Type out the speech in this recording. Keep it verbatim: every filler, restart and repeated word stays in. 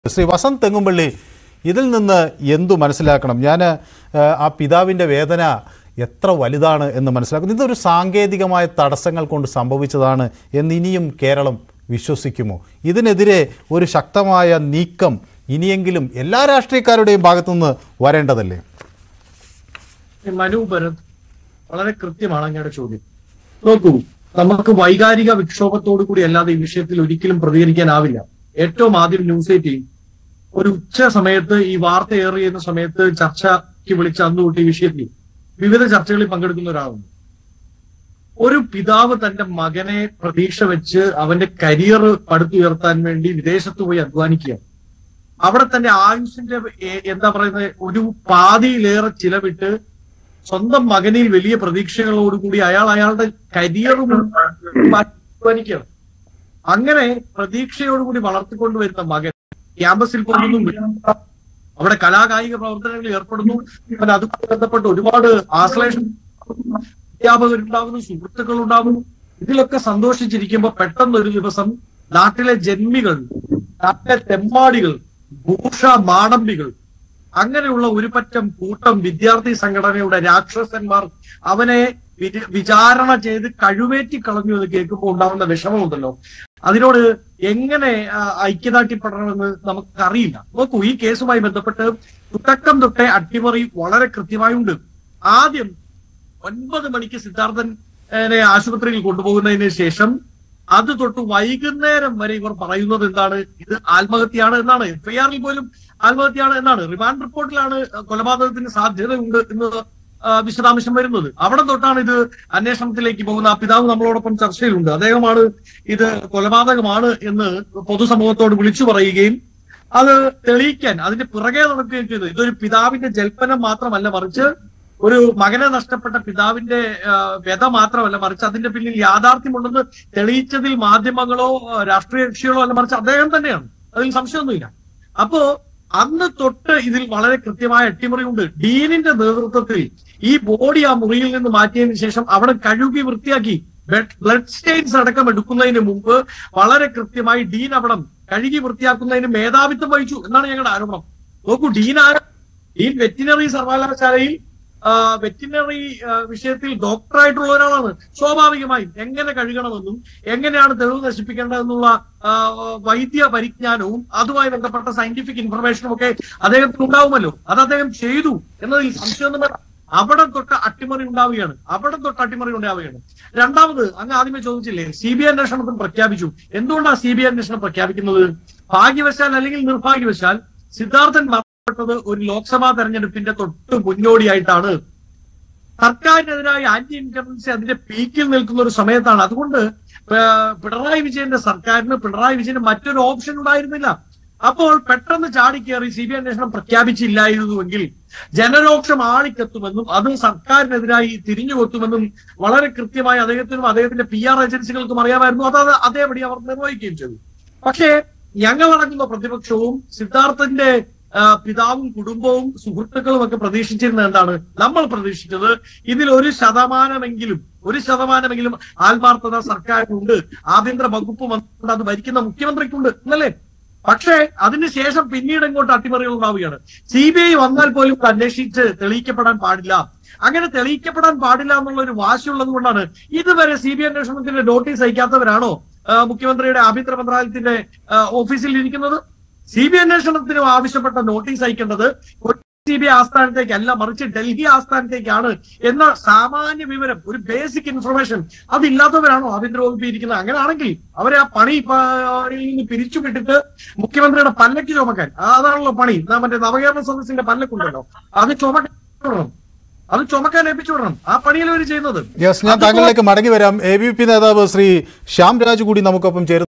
ശ്രീ വസന്ത് തെങ്ങുംപള്ളി, ഇതിൽ നിന്ന് എന്തു മനസ്സിലാക്കണം? ഞാൻ ആ പിതാവിൻ്റെ വേദന എത്ര വലുതാണ് എന്ന് മനസ്സിലാക്കുന്നു. ഇതൊരു സാങ്കേതികമായ തടസ്സങ്ങൾ കൊണ്ട് സംഭവിച്ചതാണ് എന്നിനിയും കേരളം വിശ്വസിക്കുമോ? ഇതിനെതിരെ ഒരു ശക്തമായ നീക്കം ഇനിയെങ്കിലും എല്ലാ രാഷ്ട്രീയക്കാരുടെയും ഭാഗത്തുനിന്ന് വരേണ്ടതല്ലേ? മനു ഭരത്, വളരെ കൃത്യമാണ് അങ്ങയുടെ ചോദ്യം. നോക്കൂ, നമുക്ക് വൈകാരിക വിക്ഷോഭത്തോടു കൂടി അല്ലാതെ ഈ വിഷയത്തിൽ ഒരിക്കലും പ്രതികരിക്കാനാവില്ല. ഏറ്റവും ആദ്യം ന്യൂസ് എയ്റ്റീൻ ഒരു ഉച്ച സമയത്ത് ഈ വാർത്ത ഏറിയുന്ന സമയത്ത് ചർച്ചയ്ക്ക് വിളിച്ച അന്ന് തൊട്ട് ഈ വിഷയത്തിൽ വിവിധ ചർച്ചകളിൽ പങ്കെടുക്കുന്ന ഒരാളുണ്ട്. ഒരു പിതാവ് തന്റെ മകനെ പ്രതീക്ഷ വെച്ച് അവന്റെ കരിയർ പടുത്തുയർത്താൻ വേണ്ടി വിദേശത്ത് പോയി അധ്വാനിക്കുക, അവിടെ തന്നെ ആയുഷിന്റെ എന്താ പറയുന്നത് ഒരു പാതിയിലേറെ ചിലവിട്ട് സ്വന്തം മകനിൽ വലിയ പ്രതീക്ഷകളോടുകൂടി അയാൾ അയാളുടെ കരിയറും അധ്വാനിക്കുകയാണ്. അങ്ങനെ പ്രതീക്ഷയോടുകൂടി വളർത്തിക്കൊണ്ടുവരുന്ന മകൻ ക്യാമ്പസിൽ പോകുന്നു, അവിടെ കലാകായിക പ്രവർത്തനങ്ങളിൽ ഏർപ്പെടുന്നു. പിന്നെ അതുമായി ബന്ധപ്പെട്ട് ഒരുപാട് ആശ്ലേഷം അധ്യാപകരുണ്ടാകുന്നു, സുഹൃത്തുക്കൾ ഉണ്ടാകുന്നു. ഇതിലൊക്കെ സന്തോഷിച്ചിരിക്കുമ്പോൾ പെട്ടെന്ന് ഒരു ദിവസം നാട്ടിലെ ജന്മികൾ, നാട്ടിലെ തെമ്മാടികൾ, ഭൂഷ മാടമ്പികൾ, അങ്ങനെയുള്ള ഒരു പറ്റം കൂട്ടം വിദ്യാർത്ഥി സംഘടനയുടെ രാക്ഷസന്മാർ അവനെ വിചാരണ ചെയ്ത് കഴിവേറ്റി കളഞ്ഞു എന്ന് കേൾക്കുമ്പോൾ ഉണ്ടാവുന്ന വിഷമമുണ്ടല്ലോ, അതിനോട് എങ്ങനെ ഐക്യദാർഢ്യപ്പെടണമെന്ന് നമുക്കറിയില്ല. നോക്കൂ, ഈ കേസുമായി ബന്ധപ്പെട്ട് തുടക്കം തൊട്ടേ അട്ടിമറി വളരെ കൃത്യമായുണ്ട്. ആദ്യം ഒൻപത് മണിക്ക് സിദ്ധാർത്ഥനെ ആശുപത്രിയിൽ കൊണ്ടുപോകുന്നതിന് ശേഷം അത് തൊട്ട് വൈകുന്നേരം വരെ ഇവർ പറയുന്നത് എന്താണ്? ഇത് ആത്മഹത്യയാണ് എന്നാണ്. എഫ് ഐ ആറിൽ പോലും ആത്മഹത്യയാണ് എന്നാണ്. റിമാൻഡ് റിപ്പോർട്ടിലാണ് കൊലപാതകത്തിന് സാധ്യതയുണ്ട് എന്ന് വിശദാംശം വരുന്നത്. അവിടെ തൊട്ടാണ് ഇത് അന്വേഷണത്തിലേക്ക് പോകുന്ന. ആ പിതാവ് നമ്മളോടൊപ്പം ചർച്ചയിലുണ്ട്. അദ്ദേഹമാണ് ഇത് കൊലപാതകമാണ് എന്ന് പൊതുസമൂഹത്തോട് വിളിച്ചു പറയുകയും അത് തെളിയിക്കാൻ അതിന്റെ പിറകെ നടക്കുകയും ചെയ്തു. ഇതൊരു പിതാവിന്റെ ജൽപ്പനം മാത്രമല്ല, മറിച്ച് ഒരു മകനെ നഷ്ടപ്പെട്ട പിതാവിന്റെ വ്യത മാത്രമല്ല, മറിച്ച് അതിന്റെ പിന്നിൽ യാഥാർത്ഥ്യമുണ്ടെന്ന് തെളിയിച്ചതിൽ മാധ്യമങ്ങളോ രാഷ്ട്രീയ കക്ഷികളോ അല്ല, മറിച്ച് അദ്ദേഹം തന്നെയാണ്. അതിൽ സംശയമൊന്നുമില്ല. അപ്പോ അന്ന് തൊട്ട് ഇതിൽ വളരെ കൃത്യമായ അട്ടിമറിയുണ്ട്. ഡീനിന്റെ നേതൃത്വത്തിൽ ഈ ബോഡി ആ മുറിയിൽ നിന്ന് മാറ്റിയതിനു ശേഷം അവിടെ കഴുകി വൃത്തിയാക്കി ബ്ലഡ് സ്റ്റെയിൻസ് അടക്കം എടുക്കുന്നതിന് മുമ്പ് വളരെ കൃത്യമായി ഡീൻ അവിടെ കഴുകി വൃത്തിയാക്കുന്നതിന് മേധാവിത്വം വഹിച്ചു എന്നാണ് ഞങ്ങളുടെ ആരോപണം. നോക്കൂ, ഡീൻ ആരോ ഡീൻ വെറ്റിനറി സർവകലാശാലയിൽ വെറ്റിനറി വിഷയത്തിൽ ഡോക്ടറായിട്ടുള്ള ഒരാളാണ്. സ്വാഭാവികമായും എങ്ങനെ കഴുകണമെന്നും എങ്ങനെയാണ് തെളിവ് നശിപ്പിക്കേണ്ടതെന്നുള്ള വൈദ്യ പരിജ്ഞാനവും അതുമായി ബന്ധപ്പെട്ട സയന്റിഫിക് ഇൻഫർമേഷനും ഒക്കെ അദ്ദേഹത്തിന് ഉണ്ടാവുമല്ലോ. അത് അദ്ദേഹം ചെയ്തു എന്നതിൽ സംശയമൊന്നും വേണ്ട. അവിടെ തൊട്ട് അട്ടിമറി ഉണ്ടാവുകയാണ്. അവിടെ തൊട്ട് അട്ടിമറി ഉണ്ടാവുകയാണ്. രണ്ടാമത്, അങ്ങ് ആദ്യമേ ചോദിച്ചില്ലേ, സി ബി ഐ അന്വേഷണത്തിന് പ്രഖ്യാപിച്ചു. എന്തുകൊണ്ടാണ് സി ബി ഐ അന്വേഷണം പ്രഖ്യാപിക്കുന്നത്? ഭാഗ്യവശാൽ അല്ലെങ്കിൽ നിർഭാഗ്യവശാൽ സിദ്ധാർത്ഥൻ പ്പെട്ടത് ഒരു ലോക്സഭാ തെരഞ്ഞെടുപ്പിന്റെ തൊട്ട് മുന്നോടിയായിട്ടാണ്. സർക്കാരിനെതിരായി ആന്റി ഇൻകംബൻസി അതിന്റെ പീക്കിൽ നിൽക്കുന്ന ഒരു സമയത്താണ്. അതുകൊണ്ട് പിണറായി വിജയന്റെ സർക്കാരിന് പിണറായി വിജയന് മറ്റൊരു ഓപ്ഷൻ ഉണ്ടായിരുന്നില്ല. അപ്പോൾ പെട്ടെന്ന് ചാടിക്കേറി സി ബി ഐ അന്വേഷണം പ്രഖ്യാപിച്ചില്ലായിരുന്നുവെങ്കിൽ ജനരോക്ഷം ആളിക്കെത്തുമെന്നും അത് സർക്കാരിനെതിരായി തിരിഞ്ഞുകൊത്തുമെന്നും വളരെ കൃത്യമായി അദ്ദേഹത്തിനും അദ്ദേഹത്തിന്റെ പി ആർ ഏജൻസികൾക്കും അറിയാമായിരുന്നു. അത് അതേപടി അവർ നിർവഹിക്കുകയും ചെയ്തു. പക്ഷേ ഞങ്ങളടങ്ങുന്ന പ്രതിപക്ഷവും സിദ്ധാർത്ഥന്റെ പിതാവും കുടുംബവും സുഹൃത്തുക്കളും ഒക്കെ പ്രതീക്ഷിച്ചിരുന്നത് എന്താണ്? നമ്മൾ പ്രതീക്ഷിച്ചത് ഇതിൽ ഒരു ശതമാനമെങ്കിലും ഒരു ശതമാനമെങ്കിലും ആത്മാർത്ഥത സർക്കാരിനുണ്ട്, ആഭ്യന്തര വകുപ്പ് മന്ത്രി അത് ഭരിക്കുന്ന മുഖ്യമന്ത്രിക്കുണ്ട് എന്നല്ലേ. പക്ഷേ അതിനുശേഷം പിന്നീട് ഇങ്ങോട്ട് അട്ടിമറികൾ ഉണ്ടാവുകയാണ്. സി ബി ഐ വന്നാൽ പോലും അന്വേഷിച്ച് തെളിയിക്കപ്പെടാൻ പാടില്ല. അങ്ങനെ തെളിയിക്കപ്പെടാൻ പാടില്ല എന്നുള്ള ഒരു വാശിയുള്ളത് കൊണ്ടാണ് ഇതുവരെ സി ബി ഐ അന്വേഷണത്തിന്റെ നോട്ടീസ് അയക്കാത്തവരാണോ മുഖ്യമന്ത്രിയുടെ ആഭ്യന്തര മന്ത്രാലയത്തിന്റെ ഓഫീസിൽ ഇരിക്കുന്നത്? സി ബി ഐ അന്വേഷണത്തിന് ആവശ്യപ്പെട്ട നോട്ടീസ് അയക്കേണ്ടത് സി ബി ഐ ആസ്ഥാനത്തേക്കല്ല, മറിച്ച് ഡൽഹി ആസ്ഥാനത്തേക്കാണ് എന്ന സാമാന്യ വിവരം, ഒരു ബേസിക് ഇൻഫർമേഷൻ അതില്ലാത്തവരാണോ ആഭ്യന്തര വകുപ്പിൽ ഇരിക്കുന്നത്? അങ്ങനെയാണെങ്കിൽ അവരെ ആ പണി നിന്ന് പിരിച്ചുവിട്ടിട്ട് മുഖ്യമന്ത്രിയുടെ പല്ലക്ക് ചുമക്കാൻ, അതാണല്ലോ പണി. മറ്റേ നവകേരള സദസ്സിന്റെ പല്ലക്കുണ്ടല്ലോ, അത് ചുമക്കണം, അത് ചുമക്കാൻ ഏൽപ്പിച്ചു വിടണം. ആ പണിയിൽ അവർ ചെയ്യുന്നത്. യെസ്, ഞാൻ താങ്കളിലേക്ക് മടങ്ങി വരാം. എ ബി പി നേതാവ് ശ്രീ ശ്യാം രാജ് കൂടി നമുക്കൊപ്പം ചേരുന്നു.